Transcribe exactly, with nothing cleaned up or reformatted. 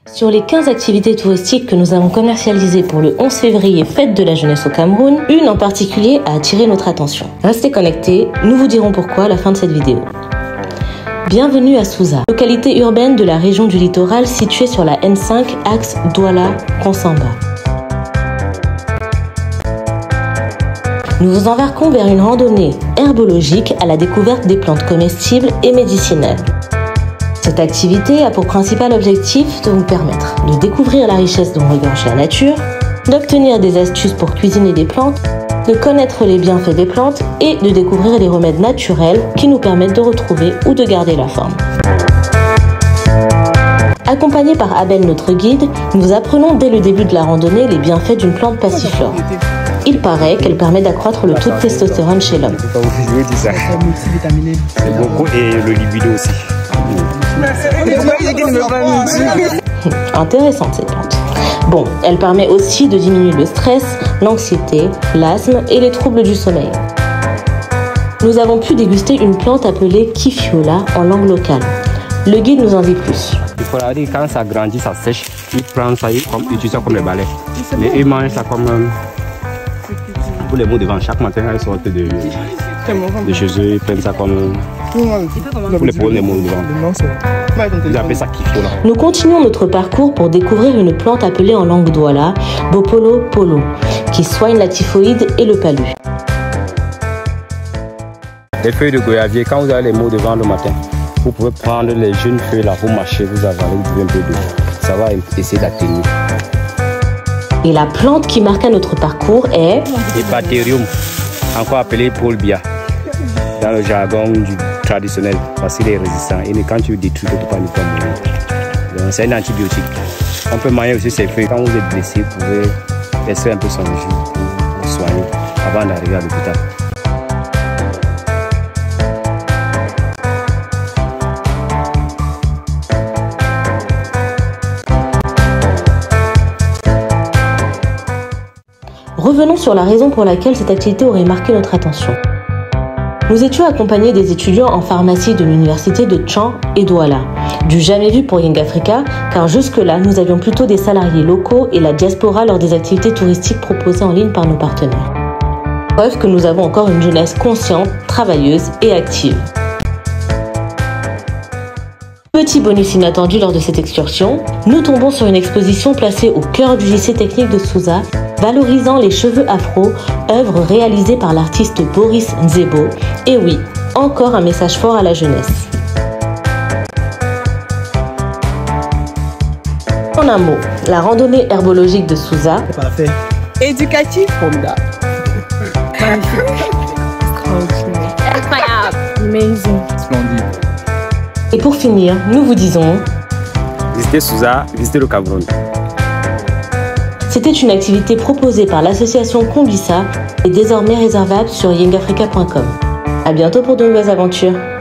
Sur les quinze activités touristiques que nous avons commercialisées pour le onze février, fête de la jeunesse au Cameroun, une en particulier a attiré notre attention. Restez connectés, nous vous dirons pourquoi à la fin de cette vidéo. Bienvenue à Souza, localité urbaine de la région du littoral située sur la N cinq, axe Douala-Konsamba. Nous vous embarquons vers une randonnée herbologique à la découverte des plantes comestibles et médicinales. Cette activité a pour principal objectif de vous permettre de découvrir la richesse dont regorge la nature, d'obtenir des astuces pour cuisiner des plantes, de connaître les bienfaits des plantes et de découvrir les remèdes naturels qui nous permettent de retrouver ou de garder la forme. Accompagné par Abel, notre guide, nous apprenons dès le début de la randonnée les bienfaits d'une plante passiflore. Il paraît qu'elle permet d'accroître le taux de testostérone chez l'homme. C'est beaucoup et le libido aussi. Intéressante cette plante. Bon, elle permet aussi de diminuer le stress, l'anxiété, l'asthme et les troubles du sommeil. Nous avons pu déguster une plante appelée Kifiola en langue locale. Le guide nous en dit plus. Il faut la dire, quand ça grandit, ça sèche, ils prennent ça, ils utilisent ça comme les balais. Mais ils mangent ça comme pour les mots devant. Chaque matin, ils sortent de, de chez eux, ils prennent ça comme pour les pour les mots devant. Ils appellent ça Kifiola. Nous continuons notre parcours pour découvrir une plante appelée en langue douala Bopolo Polo, qui soigne la typhoïde et le palu. Les feuilles de goyavier, quand vous avez les mots devant le matin, vous pouvez prendre les jeunes feuilles là, vous mâchez, vous avalez, vous buvez un peu d'eau. Ça va essayer d'atténuer. Et la plante qui marqua notre parcours est Hepaterium, encore appelé Paulbia, dans le jargon du traditionnel, parce qu'il est résistant. Et quand tu le détruis, tu ne peux pas le mourir. C'est un antibiotique. On peut manger aussi ces feuilles. Quand vous êtes blessé, vous pouvez laisser un peu son jus pour vous soigner avant d'arriver à l'hôpital. Revenons sur la raison pour laquelle cette activité aurait marqué notre attention. Nous étions accompagnés des étudiants en pharmacie de l'université de Tchan et Douala. Du jamais vu pour Young Africa, car jusque-là, nous avions plutôt des salariés locaux et la diaspora lors des activités touristiques proposées en ligne par nos partenaires. Preuve que nous avons encore une jeunesse consciente, travailleuse et active. Petit bonus inattendu lors de cette excursion, nous tombons sur une exposition placée au cœur du lycée technique de Souza, valorisant les cheveux afro, œuvre réalisée par l'artiste Boris Nzebo. Et oui, encore un message fort à la jeunesse. En un mot, la randonnée herbologique de Souza. Parfait. Éducatif. Formidable. Incroyable. Amazing. Splendide. Et pour finir, nous vous disons... Visitez Souza, visitez le Cameroun. C'était une activité proposée par l'association Combisa et désormais réservable sur young africa point com. À bientôt pour de nouvelles aventures.